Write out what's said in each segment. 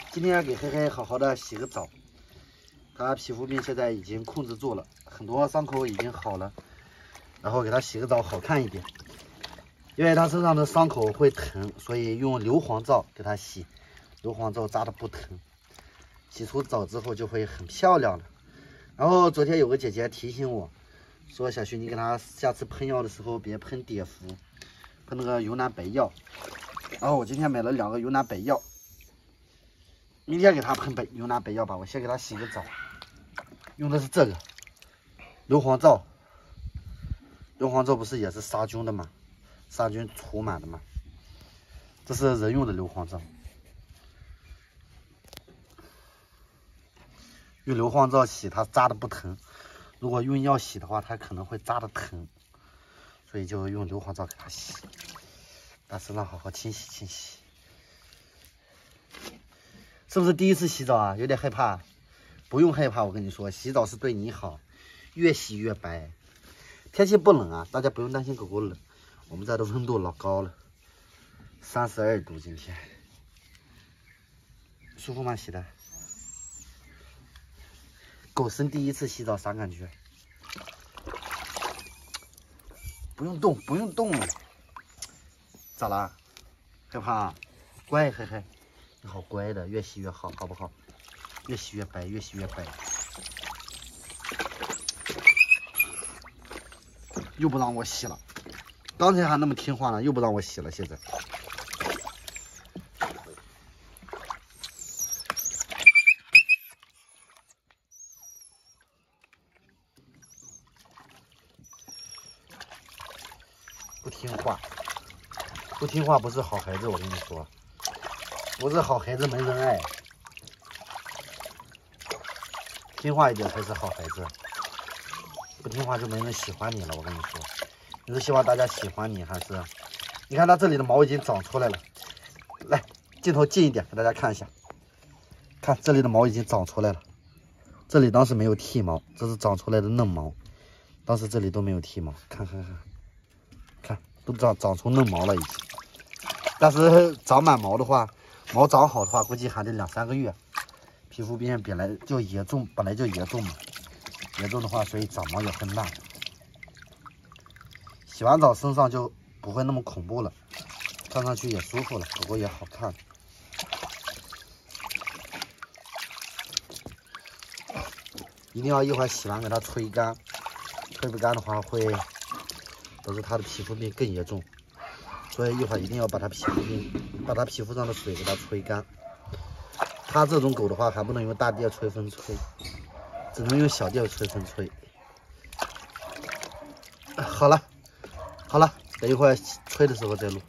今天给黑黑好好的洗个澡，他皮肤病现在已经控制住了，很多伤口已经好了，然后给他洗个澡好看一点。因为他身上的伤口会疼，所以用硫磺皂给他洗，硫磺皂扎的不疼，洗出澡之后就会很漂亮了。然后昨天有个姐姐提醒我，说小徐你给他下次喷药的时候别喷碘伏，喷那个云南白药。然后我今天买了2个云南白药。明天给他喷云南白药吧，我先给他洗个澡，用的是这个硫磺皂。硫磺皂不是也是杀菌的吗？杀菌除螨的吗？这是人用的硫磺皂。用硫磺皂洗，它扎的不疼；如果用药洗的话，它可能会扎的疼，所以就用硫磺皂给他洗，把身上好好清洗清洗。是不是第一次洗澡啊？有点害怕？不用害怕，我跟你说，洗澡是对你好，越洗越白。天气不冷啊，大家不用担心狗狗冷，我们这的温度老高了，32度，今天舒服吗？洗的？狗生第一次洗澡啥感觉？不用动，不用动，咋啦？害怕？乖，嘿嘿。你好乖的，越洗越好，好不好？越洗越白，越洗越白。又不让我洗了，刚才还那么听话呢，又不让我洗了，现在。不听话，不听话不是好孩子，我跟你说。不是好孩子没人爱，听话一点才是好孩子。不听话就没人喜欢你了，我跟你说。你是希望大家喜欢你，还是？你看它这里的毛已经长出来了，来，镜头近一点给大家看一下。看这里的毛已经长出来了，这里当时没有剃毛，这是长出来的嫩毛，当时这里都没有剃毛，看，都长出嫩毛了已经。但是长满毛的话，毛长好的话，估计还得2、3个月。皮肤病本来就严重嘛，严重的话，所以长毛也会慢。洗完澡身上就不会那么恐怖了，看上去也舒服了，狗狗也好看。一定要一会儿洗完给它吹干，吹不干的话会导致它的皮肤病更严重。所以一会儿一定要把它皮肤上的水给它吹干。它这种狗的话，还不能用大电吹风吹，只能用小电吹风吹。好了，等一会儿吹的时候再录。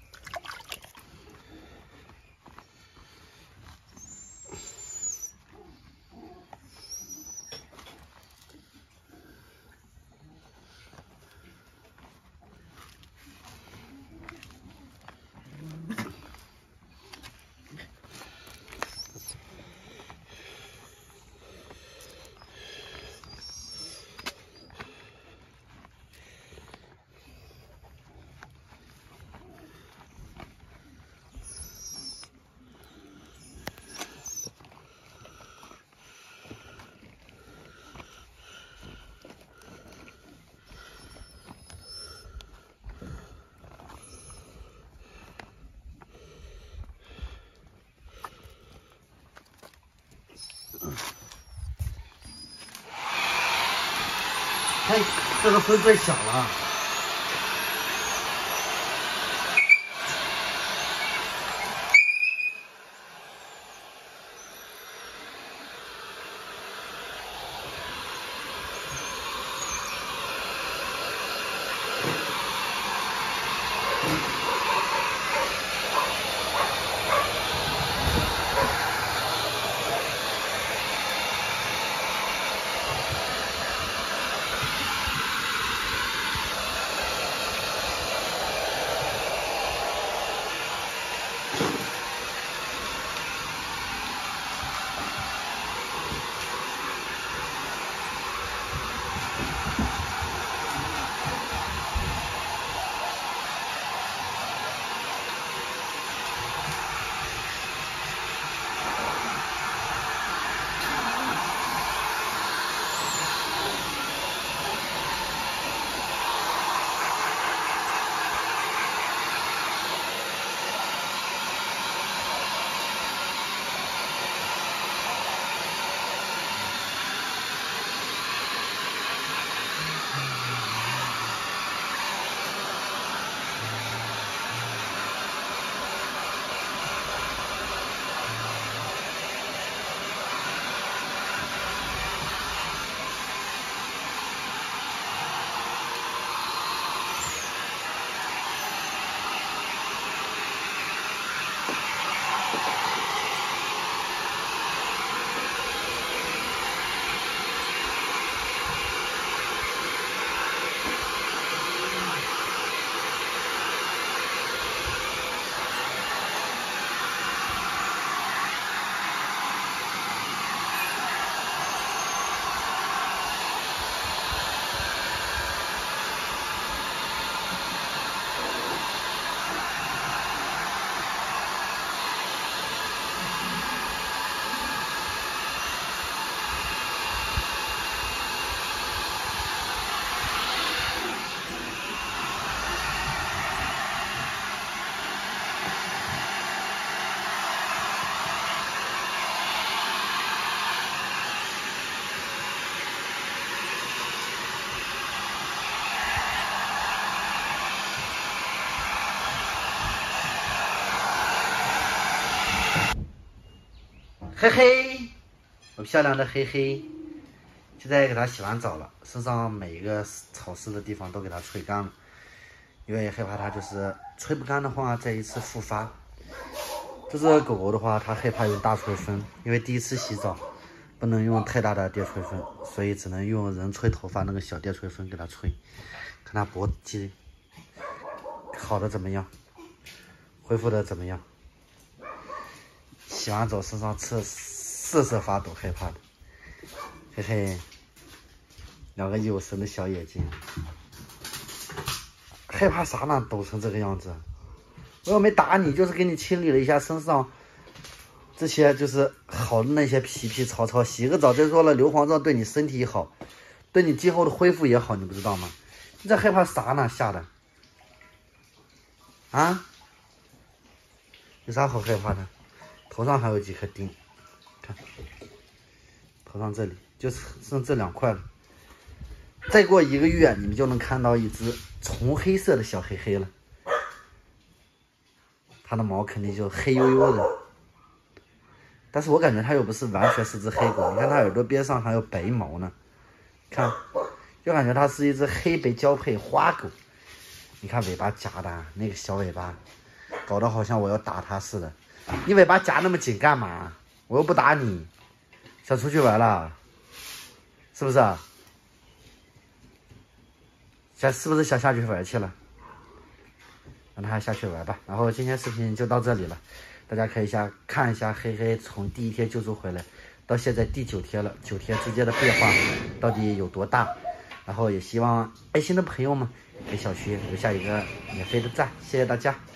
哎，这个风最小了。 嘿嘿，我漂亮的嘿嘿，现在给它洗完澡了，身上每一个潮湿的地方都给它吹干了，因为害怕它就是吹不干的话再一次复发。这只狗狗的话，它害怕用大吹风，因为第一次洗澡不能用太大的电吹风，所以只能用人吹头发那个小电吹风给它吹。看它脖子肌好的怎么样，恢复的怎么样？洗完澡身上瑟瑟发抖，害怕的。嘿嘿，两个有神的小眼睛，害怕啥呢？抖成这个样子。我又没打你，就是给你清理了一下身上这些就是好的那些皮皮草草，洗个澡。再说了，硫磺皂对你身体好，对你今后的恢复也好，你不知道吗？你这害怕啥呢？吓的啊？有啥好害怕的？头上还有几颗钉，看头上这里就剩这2块了。再过1个月，你们就能看到一只纯黑色的小黑黑了。它的毛肯定就黑黝黝的，但是我感觉它又不是完全是只黑狗，你看它耳朵边上还有白毛呢，看，就感觉它是一只黑白交配花狗。你看尾巴夹的那个小尾巴，搞得好像我要打它似的。你尾巴夹那么紧干嘛？我又不打你，想出去玩了，是不是？是不是想下去玩去了？让他下去玩吧。然后今天视频就到这里了，大家可以看一下黑黑从第1天救助回来到现在第9天了，9天之间的变化到底有多大？然后也希望爱心的朋友们给小徐留下一个免费的赞，谢谢大家。